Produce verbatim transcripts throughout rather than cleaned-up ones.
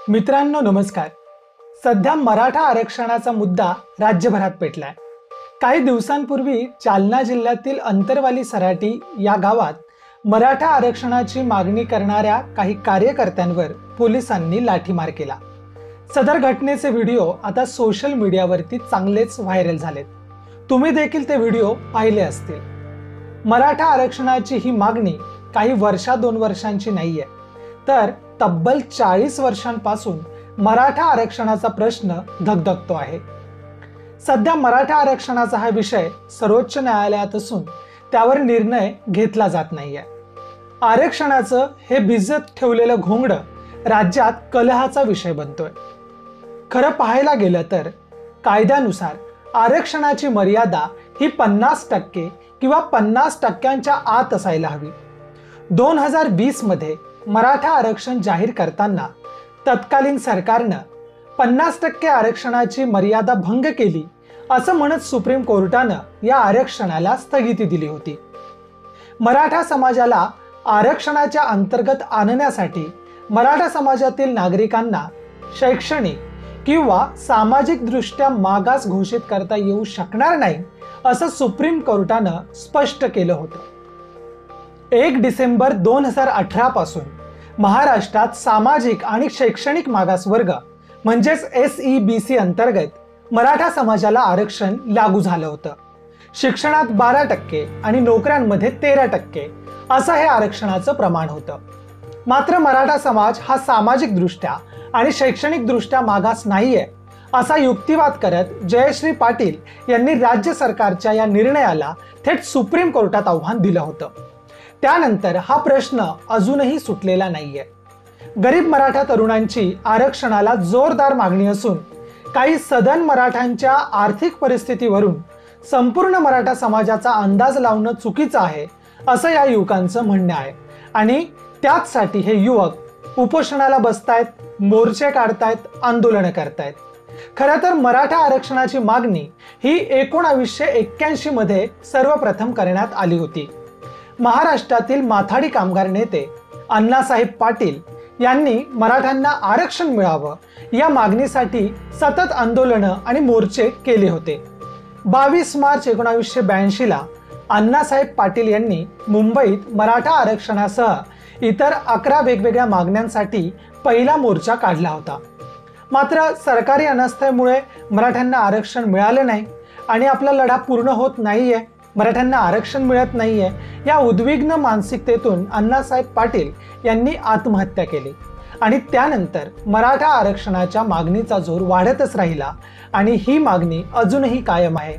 मित्रांनो नमस्कार. सध्या मराठा आरक्षणाचा मुद्दा राज्यभरात पेटलाय. काही दिवसांपूर्वी जालना जिल्ह्यातील अंतरवाली सराटी या गावात मराठा आरक्षणाची मागणी करणाऱ्या काही कार्यकर्त्यांवर पोलिसांनी लाठीमार केला. सदर घटनेचे व्हिडिओ आता सोशल मीडियावरती चांगलेच व्हायरल झालेत. तुम्ही देखील ते व्हिडिओ पाहिले असतील. मराठा आरक्षणाची ही मागणी काही वर्षा दोन वर्षांची नाहीये, तर तब्बल चाळीस वर्षांपासून मराठा आरक्षणाचा प्रश्न धगधगतो आहे. सध्या मराठा आरक्षणाचा हा विषय सर्वोच्च न्यायालयात असून त्यावर निर्णय घेतला जात नाहीये. आरक्षणाचं हे भिजत ठेवलेलं घोंगडं राज्यात कलहाचा विषय बनतोय. खरं पाहायला गेलं तर कायद्यानुसार आरक्षणाची मर्यादा ही पन्नास टक्के किंवा पन्नास टक्क्यांच्या आत असायला हवी. दोन हजार वीस मध्ये मराठा आरक्षण जाहीर करताना तत्कालीन सरकारनं पन्नास टक्के आरक्षणाची मर्यादा भंग केली असं म्हणत सुप्रीम कोर्टानं या आरक्षणाला स्थगिती दिली होती. मराठा समाजाला आरक्षणाच्या अंतर्गत आणण्यासाठी मराठा समाजातील नागरिकांना शैक्षणिक किंवा सामाजिक दृष्ट्या मागास घोषित करता येऊ शकणार नाही असं सुप्रीम कोर्टानं स्पष्ट केलं होतं. एक डिसेंबर दोन हजार अठरा पासून महाराष्ट्रात सामाजिक आणि शैक्षणिक मागासवर्ग म्हणजेच एस ई बी सी अंतर्गत मराठा समाजाला आरक्षण लागू झालं होतं. शिक्षणात बारा टक्के आणि नोकऱ्यांमध्ये तेरा टक्के असं हे आरक्षणाचं प्रमाण होतं. मात्र मराठा समाज हा सामाजिक दृष्ट्या आणि शैक्षणिक दृष्ट्या मागास नाहीये असा युक्तिवाद करत जयश्री पाटील यांनी राज्य सरकारच्या या निर्णयाला थेट सुप्रीम कोर्टात आव्हान दिलं होतं. त्यानंतर हा प्रश्न अजूनही सुटलेला नाहीये. गरीब मराठा तरुणांची आरक्षणाला जोरदार मागणी असून काही सदन मराठ्यांच्या आर्थिक परिस्थितीवरून संपूर्ण मराठा समाजाचा अंदाज लावणं चुकीचं आहे असं या युवकांचं म्हणणं आहे. आणि त्याचसाठी हे युवक उपोषणाला बसतायत, मोर्चे काढतायत, आंदोलनं करतायत. खरं तर मराठा आरक्षणाची मागणी ही एकोणावीसशे एक्क्याऐंशी मध्ये सर्वप्रथम करण्यात आली होती. महाराष्ट्रातील माथाडी कामगार नेते अण्णासाहेब पाटील यांनी मराठ्यांना आरक्षण मिळावं या मागणीसाठी सतत आंदोलनं आणि मोर्चे केले होते. बावीस मार्च एकोणावीसशे ब्याऐंशी ला अण्णासाहेब पाटील यांनी मुंबईत मराठा आरक्षणासह इतर अकरा वेगवेगळ्या मागण्यांसाठी पहिला मोर्चा काढला होता. मात्र सरकारी अनास्थेमुळे मराठ्यांना आरक्षण मिळालं नाही आणि आपला लढा पूर्ण होत नाहीये, मराठ्यांना आरक्षण मिळत नाहीये या उद्विग्न मानसिकतेतून अण्णासाहेब पाटील यांनी आत्महत्या केली. आणि त्यानंतर मराठा आरक्षणाच्या मागणीचा जोर वाढतच राहिला आणि ही मागणी अजूनही कायम आहे.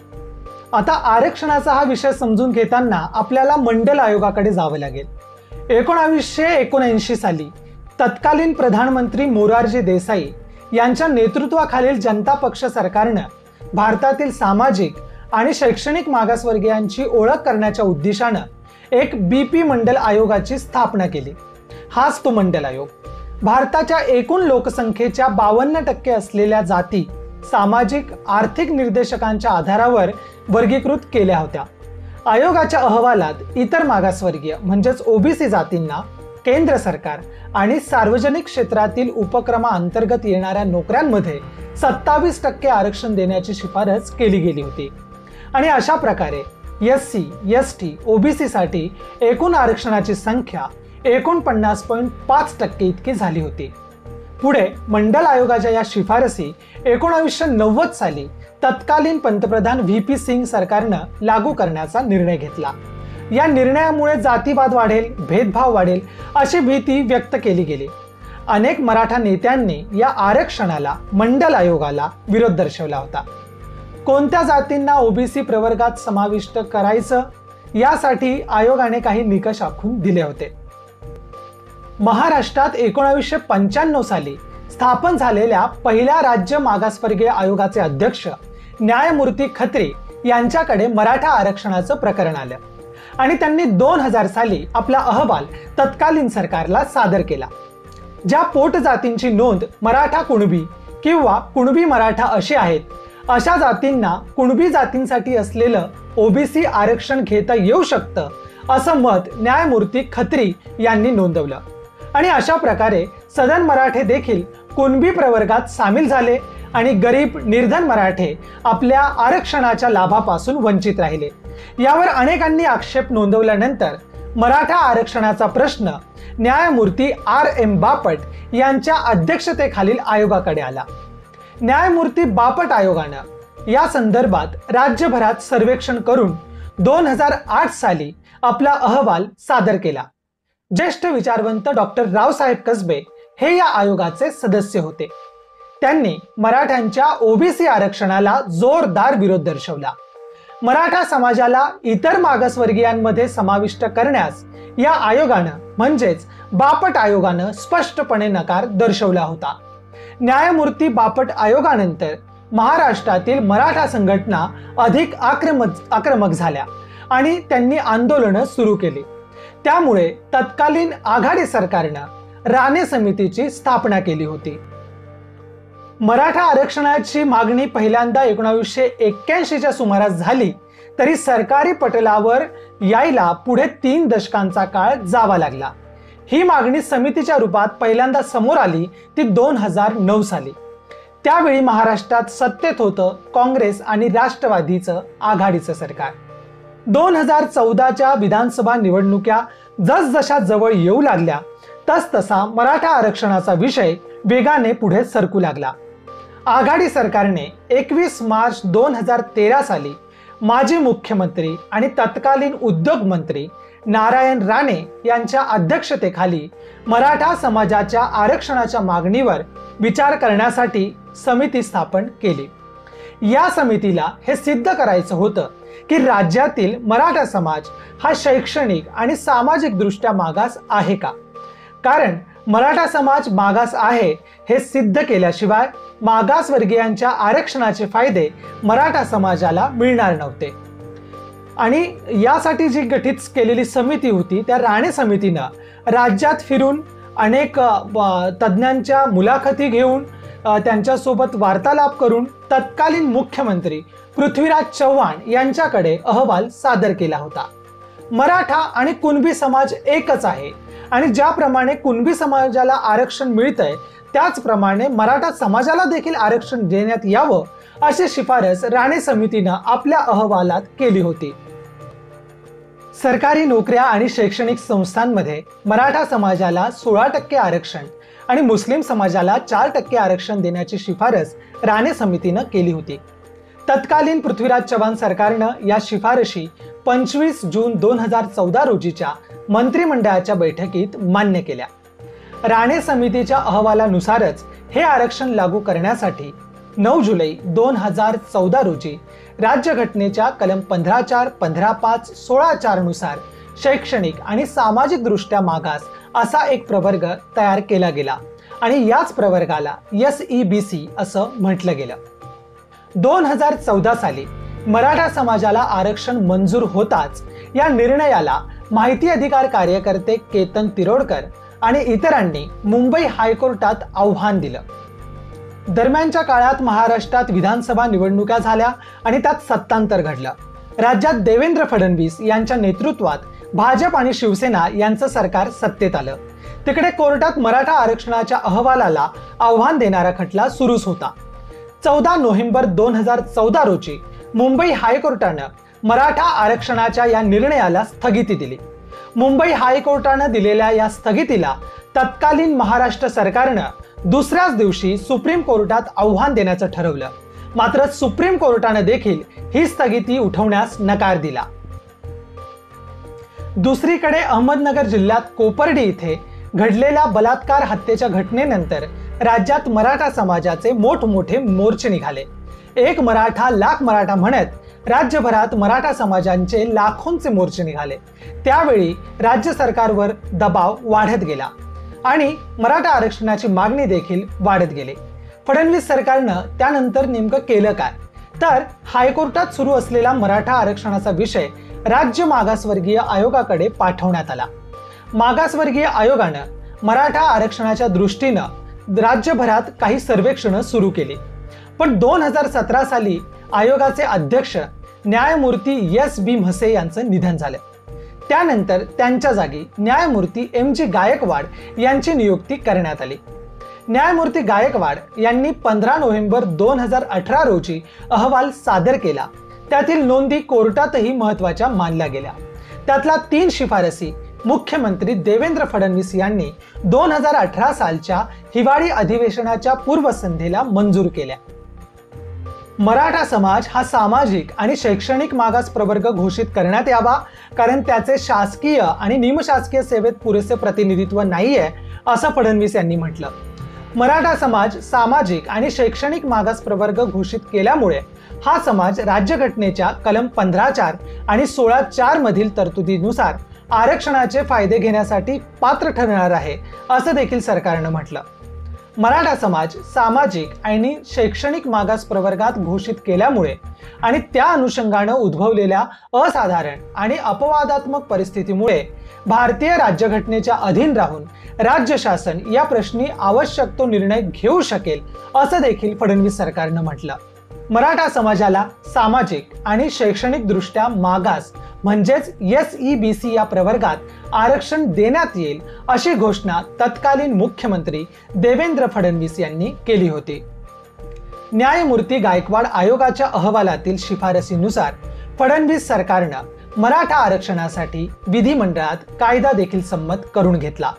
आता आरक्षणाचा हा विषय समजून घेताना आपल्याला मंडल आयोगाकडे जावं लागेल. एकोणावीसशे एकोणऐंशी साली तत्कालीन प्रधानमंत्री मोरारजी देसाई यांच्या नेतृत्वाखालील जनता पक्ष सरकारनं भारतातील सामाजिक आणि शैक्षणिक मागासवर्गीयांची ओळख करण्याच्या उद्देशानं एक बी पी मंडल आयोगाची स्थापना केली. हाच तो मंडल आयोग भारताच्या एकूण लोकसंख्येच्या बावन्न टक्के असलेल्या जाती सामाजिक आर्थिक निर्देशकांच्या आधारावर वर्गीकृत केल्या होत्या. आयोगाच्या अहवालात इतर मागासवर्गीय म्हणजेच ओबीसी जातींना केंद्र सरकार आणि सार्वजनिक क्षेत्रातील उपक्रमाअंतर्गत येणाऱ्या नोकऱ्यांमध्ये सत्तावीस टक्के आरक्षण देण्याची शिफारस केली गेली होती. आणि अशा प्रकारे S C S T OBC साठी एकूण आरक्षणाची संख्या एकोणपन्नास पॉईंट पाच टक्के इतकी झाली होती. पुढे मंडल आयोगाच्या या शिफारसी एकोणावीसशे नव्वद साली तत्कालीन पंतप्रधान व्ही पी सिंग सरकारनं लागू करण्याचा निर्णय घेतला. या निर्णयामुळे जातीवाद वाढेल, भेदभाव वाढेल अशी भीती व्यक्त केली गेली. अनेक मराठा नेत्यांनी या आरक्षणाला, मंडल आयोगाला विरोध दर्शवला होता. कोणत्या जातींना ओबीसी प्रवर्गात समाविष्ट करायचं यासाठी आयोगाने काही निकष आखून दिले होते. महाराष्ट्रात एकोणावीसशे पंच्याण्णव साली स्थापन झालेल्या पहिल्या राज्य मागासवर्गीय आयोगाचे अध्यक्ष न्यायमूर्ती खत्री यांच्याकडे मराठा आरक्षणाचं प्रकरण आलं आणि त्यांनी दोन हजार साली आपला अहवाल तत्कालीन सरकारला सादर केला. ज्या पोट जातींची नोंद मराठा कुणबी किंवा कुणबी मराठा अशी आहेत, अशा जातींना कुणबी जातींसाठी असलेलं ओबीसी आरक्षण घेता येऊ शकतं असं मत न्यायमूर्ती खत्री यांनी नोंदवलं. आणि अशा प्रकारे सदन मराठे देखील कुणबी प्रवर्गात सामील झाले आणि गरीब निर्धन मराठे आपल्या आरक्षणाच्या लाभापासून वंचित राहिले। यावर अनेकांनी आक्षेप नोंदवल्यानंतर मराठा आरक्षणाचा प्रश्न न्यायमूर्ती आर एम बापट यांच्या अध्यक्षतेखालील आयोगाकडे आला। न्यायमूर्ती बापट आयोगानं या संदर्भात राज्यभरात सर्वेक्षण करून दोन हजार आठ साली आपला अहवाल सादर केला। ज्येष्ठ विचारवंत डॉक्टर रावसाहेब कसबे हे या आयोगाचे सदस्य होते। त्यांनी मराठ्यांच्या ओबीसी आरक्षणाला जोरदार विरोध दर्शवला। मराठा समाजाला इतर मागासवर्गीयांमध्ये समाविष्ट करण्यास या आयोगानं म्हणजेच बापट आयोगानं स्पष्टपणे नकार दर्शवला होता। न्यायमूर्ती बापट आयोगानंतर महाराष्ट्रातील मराठा संघटना अधिक आक्रमक आक्रमक झाल्या आणि त्यांनी आंदोलनं सुरू केली। त्यामुळे तत्कालीन आघाडी सरकारनं राणे समितीची स्थापना केली होती। मराठा आरक्षणाची मागणी पहिल्यांदा एकोणीसशे एक्क्याऐंशीच्या सुमारास झाली तरी सरकारी पटलावर यायला पुढे तीन दशकांचा काळ जावा लागला। ही मागणी समितीच्या रूपात पहिल्यांदा समोर आली ती दोन हजार नऊ साली। त्यावेळी महाराष्ट्रात सत्तेत होतं काँग्रेस आणि राष्ट्रवादीचं आघाडीचं सरकार। दोन हजार चौदाच्या विधानसभा निवडणुका जसजशा जवळ येऊ लागल्या तसतसा मराठा आरक्षणाचा विषय वेगाने पुढे सरकू लागला। आघाडी सरकारने एकवीस मार्च दोन हजार तेरा साली माजी मुख्यमंत्री आणि तत्कालीन उद्योग मंत्री नारायण राणे यांच्या अध्यक्षतेखाली मराठा समाजाच्या आरक्षणाच्या मागणीवर विचार करण्यासाठी समिती स्थापन केली। या समितीला हे सिद्ध करायचं होतं की राज्यातील मराठा समाज हा शैक्षणिक आणि सामाजिक दृष्ट्या मागास आहे का, कारण मराठा समाज मागास आहे हे सिद्ध केल्याशिवाय मागासवर्गीयांच्या आरक्षणाचे फायदे मराठा समाजाला मिळणार नव्हते। आणि यासाठी जी गठीत केलेली समिती होती त्या राणे समितीनं राज्यात फिरून अनेक तज्ज्ञांच्या मुलाखती घेऊन त्यांच्यासोबत वार्तालाप करून तत्कालीन मुख्यमंत्री पृथ्वीराज चव्हाण यांच्याकडे अहवाल सादर केला होता। मराठा आणि कुणबी समाज एकच आहे आणि ज्याप्रमाणे कुणबी समाजाला आरक्षण मिळतंय त्याचप्रमाणे मराठा समाजाला देखील आरक्षण देण्यात यावं अशी शिफारस राणे समितीनं आपल्या अहवालात केली होती। सरकारी नोकऱ्या आणि शैक्षणिक संस्थांमध्ये मराठा समाजाला सोळा टक्के आरक्षण आणि मुस्लिम समाजाला चार टक्के आरक्षण देण्याची शिफारस राणे समितीनं केली होती। तत्कालीन पृथ्वीराज चव्हाण सरकारनं या शिफारशी पंचवीस जून दोन हजार चौदा रोजीच्या मंत्रिमंडळाच्या बैठकीत मान्य केल्या। राणे समितीच्या अहवालानुसारच हे आरक्षण लागू करण्यासाठी नऊ जुलै दोन हजार चौदा रोजी राज्यघटनेच्या कलम पंधरा चार, पंधरा पाच, सोळा चार नुसार शैक्षणिक आणि सामाजिक दृष्ट्या मागास असा एक प्रवर्ग तयार केला गेला आणि याच प्रवर्गाला एस ई बी सी असं म्हटलं गेलं। दोन हजार चौदा साली मराठा समाजाला आरक्षण मंजूर होताच या निर्णयाला माहिती अधिकार कार्यकर्ते केतन तिरोडकर आणि इतरांनी मुंबई हायकोर्टात आव्हान दिलं। दरम्यानच्या काळात महाराष्ट्रात विधानसभा निवडणुका झाल्या आणि त्यात सत्तांतर घडलं। राज्यात देवेंद्र फडणवीस यांच्या नेतृत्वात भाजप आणि शिवसेना यांचं सरकार सत्तेत आलं। तिकडे कोर्टात मराठा आरक्षणाच्या अहवालाला आव्हान देणारा खटला सुरूच होता। चौदा नोव्हेंबर दोन हजार चौदा रोजी मुंबई हायकोर्टानं मराठा आरक्षणाच्या या निर्णयाला स्थगिती दिली। मुंबई हायकोर्टानं दिलेल्या या स्थगितीला तत्कालीन महाराष्ट्र सरकारनं दुसऱ्याच दिवशी सुप्रीम कोर्टात आव्हान देण्याचं ठरवलं। मात्र सुप्रीम कोर्टानं देखील ही स्थगिती उठवण्यास नकार दिला। दुसरीकडे अहमदनगर जिल्ह्यात कोपर्डी इथे घडलेल्या बलात्कार हत्येच्या घटनेनंतर राज्यात मराठा समाजाचे मोठमोठे मोर्चे निघाले। एक मराठा लाख मराठा म्हणत राज्यभरात मराठा समाजांचे लाखोंचे मोर्चे निघाले। त्यावेळी राज्य सरकारवर दबाव वाढत गेला आणि मराठा आरक्षणाची मागणी देखील वाढत गेली। फडणवीस सरकारनं त्यानंतर नेमकं केलं काय, तर हायकोर्टात सुरू असलेला मराठा आरक्षणाचा विषय राज्य मागासवर्गीय आयोगाकडे पाठवण्यात आला। मागासवर्गीय आयोगानं मराठा आरक्षणाच्या दृष्टीनं राज्यभरात काही सर्वेक्षणं सुरू केली, पण दोन हजार सतरा साली आयोगाचे अध्यक्ष न्यायमूर्ती एस बी म्हसे यांचं निधन झालं। त्यानंतर त्यांच्या जागी न्यायमूर्ती एम जी गायकवाड यांची नियुक्ती करण्यात आली। न्यायमूर्ती गायकवाड यांनी पंधरा नोव्हेंबर दोन हजार अठरा रोजी अहवाल सादर केला। त्यातील नोंदी कोर्टातही महत्त्वाच्या मानल्या गेल्या। त्यातल्या तीन शिफारसी मुख्यमंत्री देवेंद्र फडणवीस यांनी दोन हजार अठरा सालच्या हिवाळी अधिवेशनाच्या पूर्वसंध्येला मंजूर केल्या। मराठा समाज हा सामाजिक आणि शैक्षणिक मागास प्रवर्ग घोषित करण्यात यावा, कारण त्याचे शासकीय आणि निमशासकीय सेवेत पुरेसे प्रतिनिधित्व नाहीये, असं फडणवीस यांनी म्हटलं। मराठा समाज सामाजिक आणि शैक्षणिक मागास प्रवर्ग घोषित केल्यामुळे हा समाज राज्यघटनेच्या कलम पंधरा चार आणि सोळा चार मधील तरतुदीनुसार आरक्षणाचे फायदे घेण्यासाठी पात्र ठरणार आहे, असं देखील सरकारनं म्हटलं। मराठा समाज सामाजिक आणि शैक्षणिक मागास प्रवर्गात घोषित केल्यामुळे आणि त्या अनुषंगानं उद्भवलेल्या असाधारण आणि अपवादात्मक परिस्थितीमुळे भारतीय राज्यघटनेच्या अधीन राहून राज्य शासन या प्रश्नी आवश्यक तो निर्णय घेऊ शकेल, असं देखील फडणवीस सरकारनं म्हटलं। मराठा समाजाला सामाजिक आणि शैक्षणिक दृष्ट्या मागास म्हणजेच एस ई बी सी या प्रवर्गात आरक्षण देण्यात येईल, अशी घोषणा तत्कालीन मुख्यमंत्री देवेंद्र फडणवीस यांनी केली होती। न्यायमूर्ती गायकवाड आयोगाच्या अहवालातील शिफारसीनुसार फडणवीस सरकारनं मराठा आरक्षणासाठी विधिमंडळात कायदा देखील संमत करून घेतला।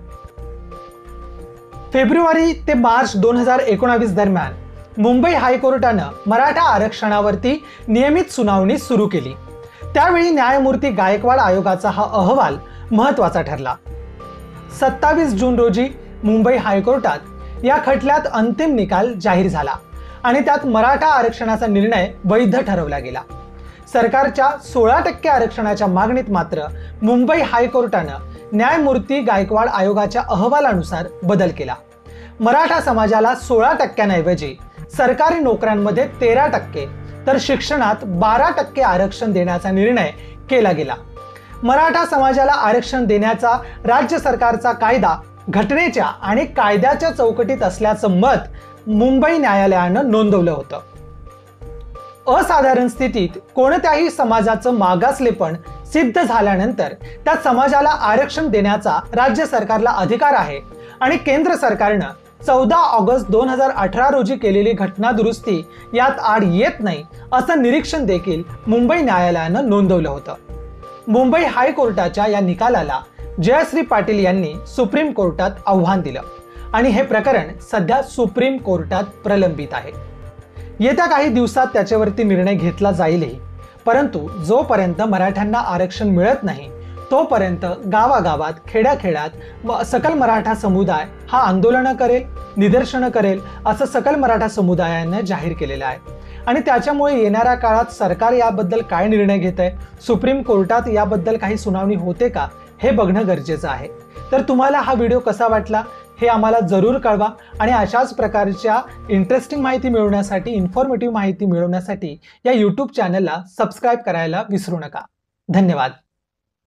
फेब्रुवारी ते मार्च दोन हजार एकोणावीस दरम्यान मुंबई हायकोर्टानं मराठा आरक्षणावरती नियमित सुनावणी सुरू केली। त्यावेळी न्यायमूर्ती गायकवाड आयोगाचा हा अहवाल महत्त्वाचा ठरला। सत्तावीस जून रोजी मुंबई हायकोर्टात या खटल्यात अंतिम निकाल जाहीर झाला आणि त्यात मराठा आरक्षणाचा निर्णय वैध ठरवला गेला। सरकारच्या सोळा टक्के आरक्षणाच्या मागणीत मात्र मुंबई हायकोर्टानं न्यायमूर्ती गायकवाड आयोगाच्या अहवालानुसार बदल केला। मराठा समाजाला सोळा टक्क्यांऐवजी सरकारी नोकऱ्यांमध्ये तेरा टक्के तर शिक्षणात बारा टक्के आरक्षण देण्याचा निर्णय केला गेला। मराठा समाजाला आरक्षण देण्याचा राज्य सरकारचा कायदा घटनेच्या आणि कायद्याच्या चौकटीत असल्याचं मत मुंबई न्यायालयानं नोंदवलं होतं। असाधारण स्थितीत कोणत्याही समाजाचं मागासलेपण सिद्ध झाल्यानंतर त्या समाजाला आरक्षण देण्याचा राज्य सरकारला अधिकार आहे आणि केंद्र सरकारनं चौदा ऑगस्ट दोन हजार अठरा रोजी केलेली घटना दुरुस्ती यात आड येत नाही, असं निरीक्षण देखील मुंबई न्यायालयानं नोंदवलं होतं। मुंबई हायकोर्टाच्या या निकालाला जयश्री पाटील यांनी सुप्रीम कोर्टात आव्हान दिलं आणि हे प्रकरण सध्या सुप्रीम कोर्टात प्रलंबित आहे। येत्या काही दिवसात त्याच्यावरती निर्णय घेतला जाईलही, परंतु जोपर्यंत मराठ्यांना आरक्षण मिळत नाही तोपर्यंत गावागावात खेड्याखेड्यात सकल मराठा समुदाय हा आंदोलनं करेल, निदर्शनं करेल, असं सकल मराठा समुदायानं जाहीर केलेलं आहे। आणि त्याच्यामुळे येणाऱ्या काळात सरकार याबद्दल काय निर्णय घेत आहे, सुप्रीम कोर्टात याबद्दल काही सुनावणी होते का, हे बघणं गरजेचं आहे। तर तुम्हाला हा व्हिडिओ कसा वाटला हे आम्हाला जरूर कळवा आणि अशाच प्रकारच्या इंटरेस्टिंग माहिती मिळवण्यासाठी, इन्फॉर्मेटिव्ह माहिती मिळवण्यासाठी या यूट्यूब चॅनलला सबस्क्राईब करायला विसरू नका। धन्यवाद।